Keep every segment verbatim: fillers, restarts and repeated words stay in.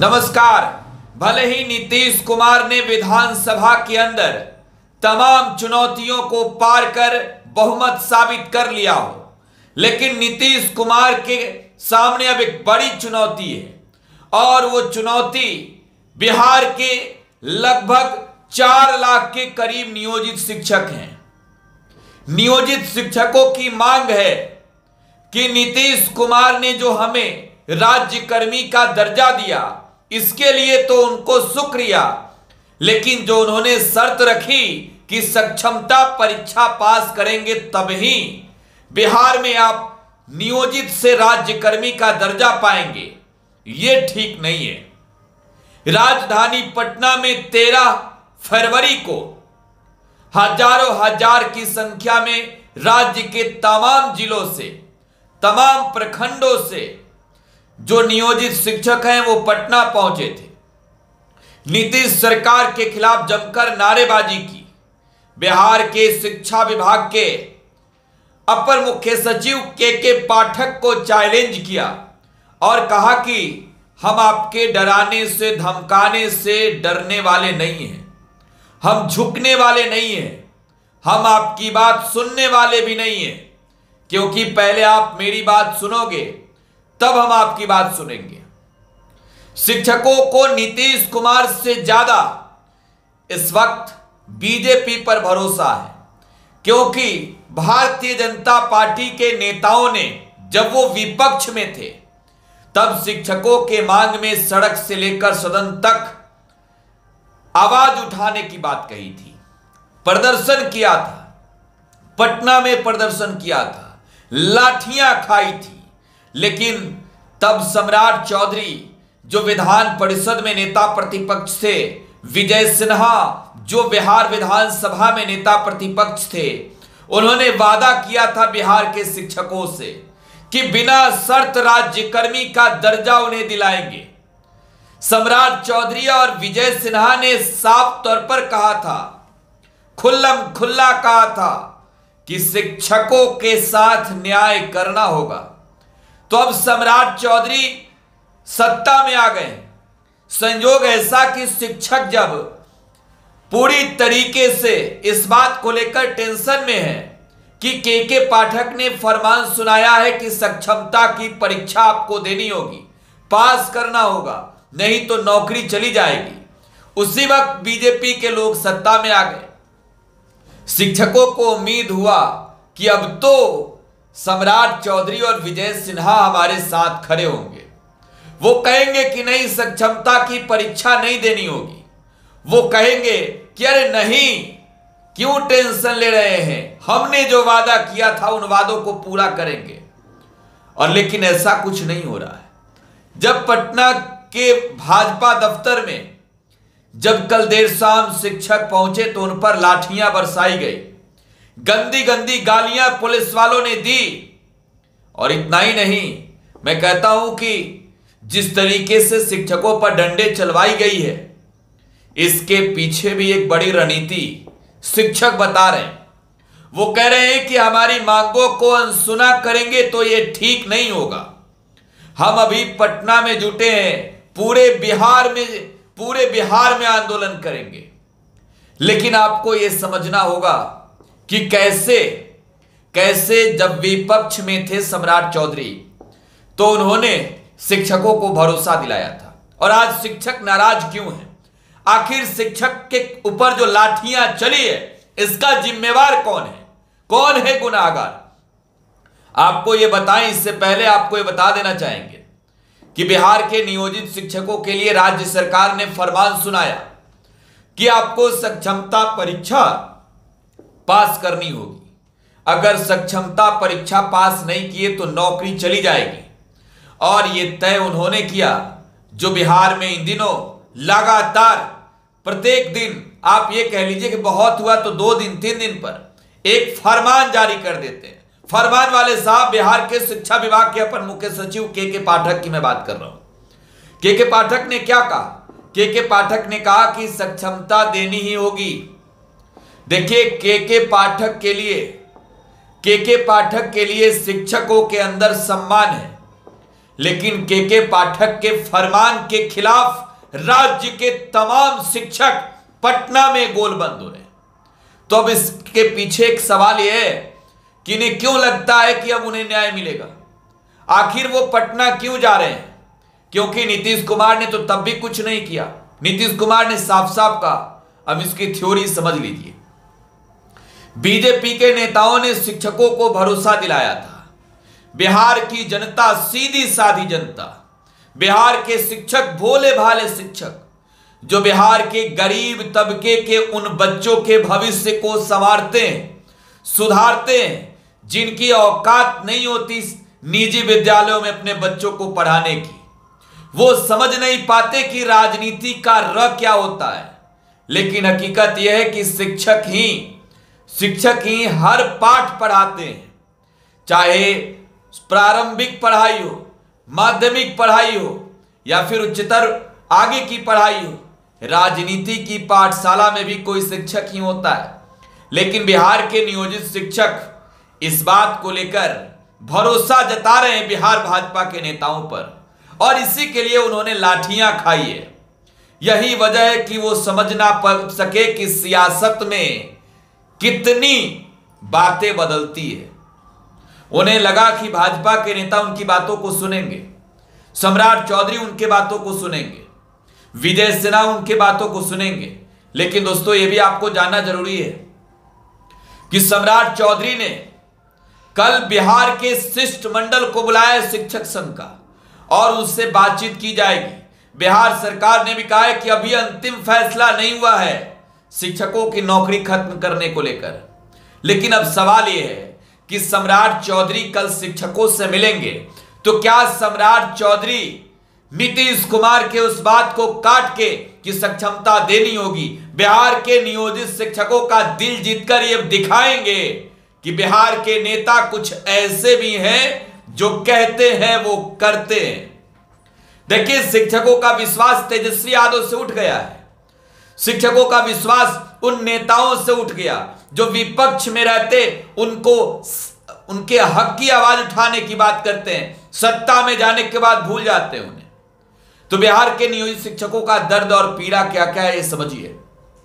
नमस्कार। भले ही नीतीश कुमार ने विधानसभा के अंदर तमाम चुनौतियों को पार कर बहुमत साबित कर लिया हो, लेकिन नीतीश कुमार के सामने अब एक बड़ी चुनौती है और वो चुनौती बिहार के लगभग चार लाख के करीब नियोजित शिक्षक हैं। नियोजित शिक्षकों की मांग है कि नीतीश कुमार ने जो हमें राज्यकर्मी का दर्जा दिया, इसके लिए तो उनको शुक्रिया, लेकिन जो उन्होंने शर्त रखी कि सक्षमता परीक्षा पास करेंगे तभी बिहार में आप नियोजित से राज्यकर्मी का दर्जा पाएंगे, ये ठीक नहीं है। राजधानी पटना में तेरह फरवरी को हजारों हजार की संख्या में राज्य के तमाम जिलों से, तमाम प्रखंडों से जो नियोजित शिक्षक हैं वो पटना पहुंचे थे। नीतीश सरकार के खिलाफ जमकर नारेबाजी की। बिहार के शिक्षा विभाग के अपर मुख्य सचिव के के पाठक को चैलेंज किया और कहा कि हम आपके डराने से धमकाने से डरने वाले नहीं हैं, हम झुकने वाले नहीं हैं, हम आपकी बात सुनने वाले भी नहीं हैं, क्योंकि पहले आप मेरी बात सुनोगे तब हम आपकी बात सुनेंगे। शिक्षकों को नीतीश कुमार से ज्यादा इस वक्त बीजेपी पर भरोसा है, क्योंकि भारतीय जनता पार्टी के नेताओं ने जब वो विपक्ष में थे तब शिक्षकों के मांग में सड़क से लेकर सदन तक आवाज उठाने की बात कही थी, प्रदर्शन किया था, पटना में प्रदर्शन किया था, लाठियां खाई थी। लेकिन तब सम्राट चौधरी जो विधान परिषद में नेता प्रतिपक्ष थे, विजय सिन्हा जो बिहार विधानसभा में नेता प्रतिपक्ष थे, उन्होंने वादा किया था बिहार के शिक्षकों से कि बिना शर्त राज्यकर्मी का दर्जा उन्हें दिलाएंगे। सम्राट चौधरी और विजय सिन्हा ने साफ तौर पर कहा था, खुल्लम खुल्ला कहा था कि शिक्षकों के साथ न्याय करना होगा। तो अब सम्राट चौधरी सत्ता में आ गए। संयोग ऐसा कि शिक्षक जब पूरी तरीके से इस बात को लेकर टेंशन में है कि के के पाठक ने फरमान सुनाया है कि सक्षमता की परीक्षा आपको देनी होगी, पास करना होगा, नहीं तो नौकरी चली जाएगी, उसी वक्त बीजेपी के लोग सत्ता में आ गए। शिक्षकों को उम्मीद हुआ कि अब तो सम्राट चौधरी और विजय सिन्हा हमारे साथ खड़े होंगे, वो कहेंगे कि नहीं, सक्षमता की परीक्षा नहीं देनी होगी, वो कहेंगे कि अरे नहीं, क्यों टेंशन ले रहे हैं, हमने जो वादा किया था उन वादों को पूरा करेंगे। और लेकिन ऐसा कुछ नहीं हो रहा है। जब पटना के भाजपा दफ्तर में जब कल देर शाम शिक्षक पहुंचे तो उन पर लाठियां बरसाई गई, गंदी गंदी गालियां पुलिस वालों ने दी। और इतना ही नहीं, मैं कहता हूं कि जिस तरीके से शिक्षकों पर डंडे चलवाई गई है, इसके पीछे भी एक बड़ी रणनीति शिक्षक बता रहे हैं। वो कह रहे हैं कि हमारी मांगों को अनसुना करेंगे तो ये ठीक नहीं होगा। हम अभी पटना में जुटे हैं, पूरे बिहार में पूरे बिहार में आंदोलन करेंगे। लेकिन आपको यह समझना होगा कि कैसे कैसे जब विपक्ष में थे सम्राट चौधरी तो उन्होंने शिक्षकों को भरोसा दिलाया था, और आज शिक्षक नाराज क्यों हैं? आखिर शिक्षक के ऊपर जो लाठियां चली है, इसका जिम्मेवार कौन है? कौन है गुनाहगार? आपको यह बताएं, इससे पहले आपको यह बता देना चाहेंगे कि बिहार के नियोजित शिक्षकों के लिए राज्य सरकार ने फरमान सुनाया कि आपको सक्षमता परीक्षा पास करनी होगी। अगर सक्षमता परीक्षा पास नहीं किए तो नौकरी चली जाएगी। और यह तय उन्होंने किया जो बिहार में इन दिनों लगातार प्रत्येक दिन, आप ये कह लीजिए कि बहुत हुआ तो दो दिन तीन दिन पर एक फरमान जारी कर देते हैं। फरमान वाले साहब बिहार के शिक्षा विभाग के अपर मुख्य सचिव के के पाठक की मैं बात कर रहा हूं। के के पाठक ने क्या कहा? के के पाठक ने कहा कि सक्षमता देनी ही होगी। देखिए, के के पाठक के लिए के के पाठक के लिए शिक्षकों के अंदर सम्मान है, लेकिन के के पाठक के फरमान के खिलाफ राज्य के तमाम शिक्षक पटना में गोलबंद हो रहे हैं। तो अब इसके पीछे एक सवाल यह है कि इन्हें क्यों लगता है कि अब उन्हें न्याय मिलेगा? आखिर वो पटना क्यों जा रहे हैं? क्योंकि नीतीश कुमार ने तो तब भी कुछ नहीं किया। नीतीश कुमार ने साफ साफ कहा, अब इसकी थ्योरी समझ लीजिए। बीजेपी के नेताओं ने शिक्षकों को भरोसा दिलाया था, बिहार की जनता सीधी साधी जनता, बिहार के शिक्षक भोले भाले शिक्षक जो बिहार के गरीब तबके के उन बच्चों के भविष्य को संवारते हैं, सुधारते हैं, जिनकी औकात नहीं होती निजी विद्यालयों में अपने बच्चों को पढ़ाने की। वो समझ नहीं पाते कि राजनीति का र क्या होता है। लेकिन हकीकत यह है कि शिक्षक ही शिक्षक ही हर पाठ पढ़ाते हैं, चाहे प्रारंभिक पढ़ाई हो, माध्यमिक पढ़ाई हो या फिर उच्चतर आगे की पढ़ाई हो। राजनीति की पाठशाला में भी कोई शिक्षक ही होता है। लेकिन बिहार के नियोजित शिक्षक इस बात को लेकर भरोसा जता रहे हैं बिहार भाजपा के नेताओं पर, और इसी के लिए उन्होंने लाठियां खाई है। यही वजह है कि वो समझ ना पा सके कि सियासत में कितनी बातें बदलती है। उन्हें लगा कि भाजपा के नेता उनकी बातों को सुनेंगे, सम्राट चौधरी उनके बातों को सुनेंगे, विजय सिन्हा उनके बातों को सुनेंगे। लेकिन दोस्तों, यह भी आपको जानना जरूरी है कि सम्राट चौधरी ने कल बिहार के शिष्टमंडल को बुलाया शिक्षक संघ का, और उससे बातचीत की जाएगी। बिहार सरकार ने भी कहा है कि अभी अंतिम फैसला नहीं हुआ है शिक्षकों की नौकरी खत्म करने को लेकर। लेकिन अब सवाल यह है कि सम्राट चौधरी कल शिक्षकों से मिलेंगे तो क्या सम्राट चौधरी नीतीश कुमार के उस बात को काट के कि सक्षमता देनी होगी, बिहार के नियोजित शिक्षकों का दिल जीतकर ये दिखाएंगे कि बिहार के नेता कुछ ऐसे भी हैं जो कहते हैं वो करते हैं। देखिए, शिक्षकों का विश्वास तेजस्वी यादव से उठ गया है। शिक्षकों का विश्वास उन नेताओं से उठ गया जो विपक्ष में रहते उनको उनके हक की आवाज उठाने की बात करते हैं, सत्ता में जाने के बाद भूल जाते हैं उन्हें। तो बिहार के नियोजित शिक्षकों का दर्द और पीड़ा क्या क्या है, ये समझिए।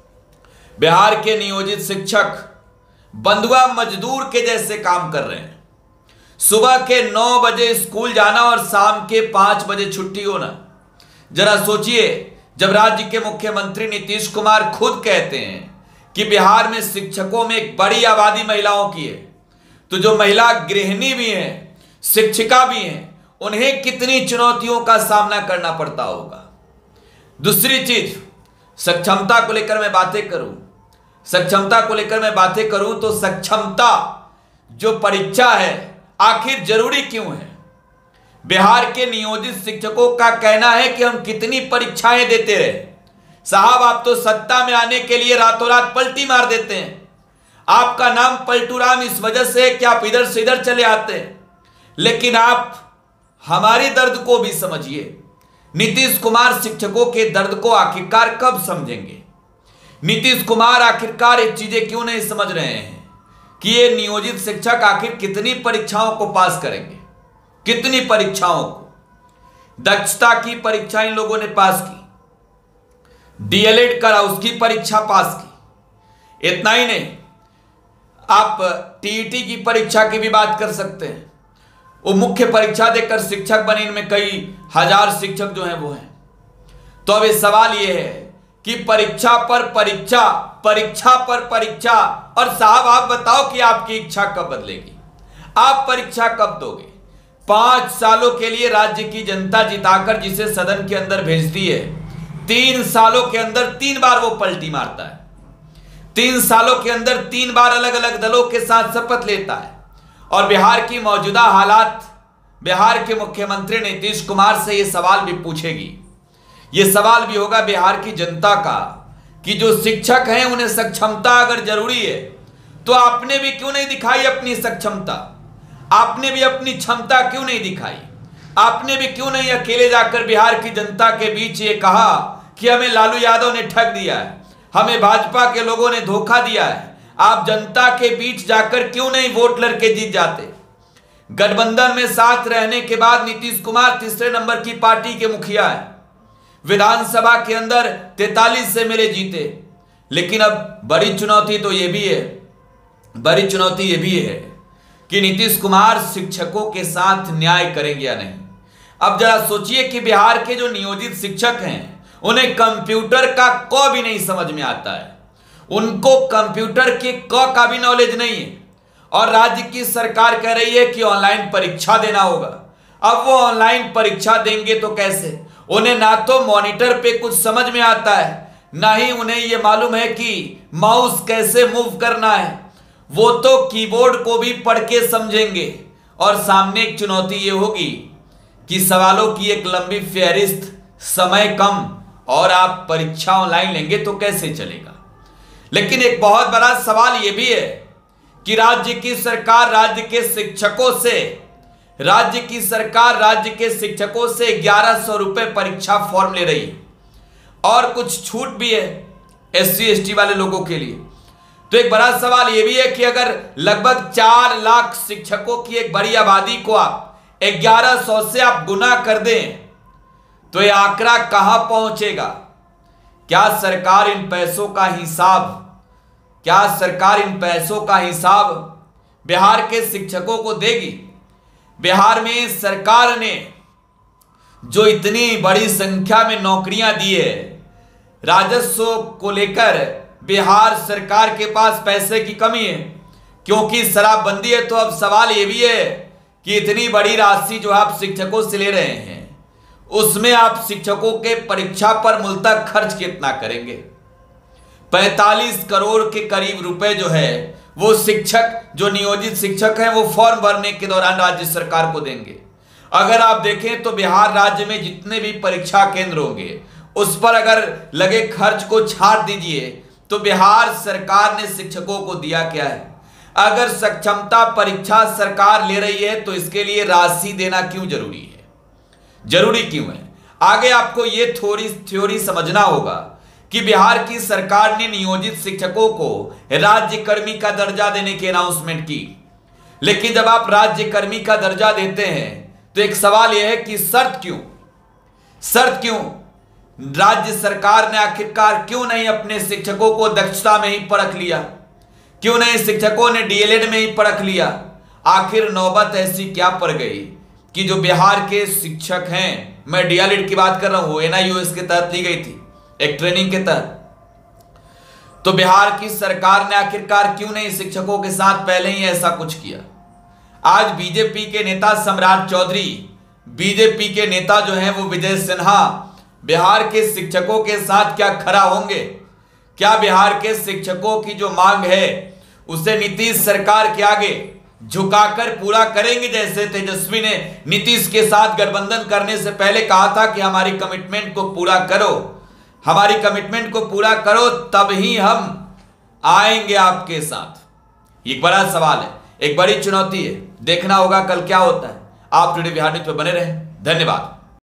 बिहार के नियोजित शिक्षक बंधुआ मजदूर के जैसे काम कर रहे हैं। सुबह के नौ बजे स्कूल जाना और शाम के पांच बजे छुट्टी होना। जरा सोचिए, जब राज्य के मुख्यमंत्री नीतीश कुमार खुद कहते हैं कि बिहार में शिक्षकों में एक बड़ी आबादी महिलाओं की है, तो जो महिला गृहिणी भी हैं, शिक्षिका भी हैं, उन्हें कितनी चुनौतियों का सामना करना पड़ता होगा। दूसरी चीज, सक्षमता को लेकर मैं बातें करूं सक्षमता को लेकर मैं बातें करूं तो सक्षमता जो परीक्षा है आखिर जरूरी क्यों है? बिहार के नियोजित शिक्षकों का कहना है कि हम कितनी परीक्षाएं देते रहे साहब, आप तो सत्ता में आने के लिए रातों रात पलटी मार देते हैं। आपका नाम पलटूराम इस वजह से कि आप इधर से इधर चले आते हैं। लेकिन आप हमारे दर्द को भी समझिए। नीतीश कुमार शिक्षकों के दर्द को आखिरकार कब समझेंगे? नीतीश कुमार आखिरकार ये चीजें क्यों नहीं समझ रहे हैं कि ये नियोजित शिक्षक आखिर कितनी परीक्षाओं को पास करेंगे? कितनी परीक्षाओं को? दक्षता की परीक्षा इन लोगों ने पास की, डीएलएड करा उसकी परीक्षा पास की। इतना ही नहीं, आप टीईटी की परीक्षा की भी बात कर सकते हैं। वो मुख्य परीक्षा देकर शिक्षक बने, इनमें कई हजार शिक्षक जो हैं वो हैं। तो अब ये सवाल ये है कि परीक्षा पर परीक्षा, परीक्षा पर परीक्षा, और साहब आप बताओ कि आपकी इच्छा कब बदलेगी? आप परीक्षा कब दोगे? पांच सालों के लिए राज्य की जनता जिताकर जिसे सदन के अंदर भेजती है, तीन सालों के अंदर तीन बार वो पलटी मारता है। तीन सालों के अंदर तीन बार अलग अलग दलों के साथ शपथ लेता है। और बिहार की मौजूदा हालात बिहार के मुख्यमंत्री नीतीश कुमार से यह सवाल भी पूछेगी। यह सवाल भी होगा बिहार की जनता का कि जो शिक्षक हैं उन्हें सक्षमता अगर जरूरी है तो आपने भी क्यों नहीं दिखाई अपनी सक्षमता? आपने भी अपनी क्षमता क्यों नहीं दिखाई? आपने भी क्यों नहीं अकेले जाकर बिहार की जनता के बीच ये कहा कि हमें लालू यादव ने ठग दिया है, हमें भाजपा के लोगों ने धोखा दिया है? आप जनता के बीच जाकर क्यों नहीं वोट लड़के जीत जाते? गठबंधन में साथ रहने के बाद नीतीश कुमार तीसरे नंबर की पार्टी के मुखिया है। विधानसभा के अंदर तैंतालीस से मेरे जीते। लेकिन अब बड़ी चुनौती तो यह भी है, बड़ी चुनौती यह भी है कि नीतीश कुमार शिक्षकों के साथ न्याय करेंगे या नहीं। अब जरा सोचिए कि बिहार के जो नियोजित शिक्षक हैं उन्हें कंप्यूटर का क भी नहीं समझ में आता है, उनको कंप्यूटर के क का भी नॉलेज नहीं है, और राज्य की सरकार कह रही है कि ऑनलाइन परीक्षा देना होगा। अब वो ऑनलाइन परीक्षा देंगे तो कैसे? उन्हें ना तो मॉनिटर पे कुछ समझ में आता है, ना ही उन्हें यह मालूम है कि माउस कैसे मूव करना है। वो तो कीबोर्ड को भी पढ़ के समझेंगे। और सामने एक चुनौती ये होगी कि सवालों की एक लंबी फहरिस्त, समय कम, और आप परीक्षा ऑनलाइन लेंगे तो कैसे चलेगा। लेकिन एक बहुत बड़ा सवाल यह भी है कि राज्य की सरकार राज्य के शिक्षकों से राज्य की सरकार राज्य के शिक्षकों से ग्यारह सौ रुपए परीक्षा फॉर्म ले रही है, और कुछ छूट भी है एस सी एस टी वाले लोगों के लिए। तो एक बड़ा सवाल यह भी है कि अगर लगभग चार लाख शिक्षकों की एक बड़ी आबादी को आप ग्यारह सौ से आप गुना कर दें तो यह आंकड़ा कहां पहुंचेगा। क्या सरकार इन पैसों का हिसाब क्या सरकार इन पैसों का हिसाब बिहार के शिक्षकों को देगी? बिहार में सरकार ने जो इतनी बड़ी संख्या में नौकरियां दी है, राजस्व को लेकर बिहार सरकार के पास पैसे की कमी है, क्योंकि शराबबंदी है। तो अब सवाल यह भी है कि इतनी बड़ी राशि जो आप शिक्षकों से ले रहे हैं, उसमें आप शिक्षकों के परीक्षा पर मूलतः खर्च कितना करेंगे? पैंतालीस करोड़ के करीब रुपए जो है वो शिक्षक, जो नियोजित शिक्षक हैं, वो फॉर्म भरने के दौरान राज्य सरकार को देंगे। अगर आप देखें तो बिहार राज्य में जितने भी परीक्षा केंद्र होंगे उस पर अगर लगे खर्च को छाट दीजिए तो बिहार सरकार ने शिक्षकों को दिया क्या है? अगर सक्षमता परीक्षा सरकार ले रही है तो इसके लिए राशि देना क्यों जरूरी है? जरूरी क्यों है? आगे आपको यह थोड़ी थ्योरी समझना होगा कि बिहार की सरकार ने नियोजित शिक्षकों को राज्य कर्मी का दर्जा देने की अनाउंसमेंट की। लेकिन जब आप राज्य कर्मी का दर्जा देते हैं तो एक सवाल यह है कि शर्त क्यों शर्त क्यों राज्य सरकार ने आखिरकार क्यों नहीं अपने शिक्षकों को दक्षता में ही परख लिया? क्यों नहीं शिक्षकों ने डी एल एड में ही परख लिया? आखिर नौबत ऐसी क्या पड़ गई कि जो बिहार के शिक्षक हैं, मैं डी एल एड की बात कर रहा हूं, एन आई ओ एस के तहत ली गई थी, एक ट्रेनिंग के तहत। तो बिहार की सरकार ने आखिरकार क्यों नहीं शिक्षकों के साथ पहले ही ऐसा कुछ किया? आज बीजेपी के नेता सम्राट चौधरी, बीजेपी के नेता जो हैं वो विजय सिन्हा बिहार के शिक्षकों के साथ क्या खड़ा होंगे? क्या बिहार के शिक्षकों की जो मांग है उसे नीतीश सरकार के आगे झुकाकर पूरा करेंगे? जैसे तेजस्वी ने नीतीश के साथ गठबंधन करने से पहले कहा था कि हमारी कमिटमेंट को पूरा करो, हमारी कमिटमेंट को पूरा करो, तब ही हम आएंगे आपके साथ। एक बड़ा सवाल है, एक बड़ी चुनौती है, देखना होगा कल क्या होता है। आप जुड़े बिहार न्यूज़ पर बने रहें। धन्यवाद।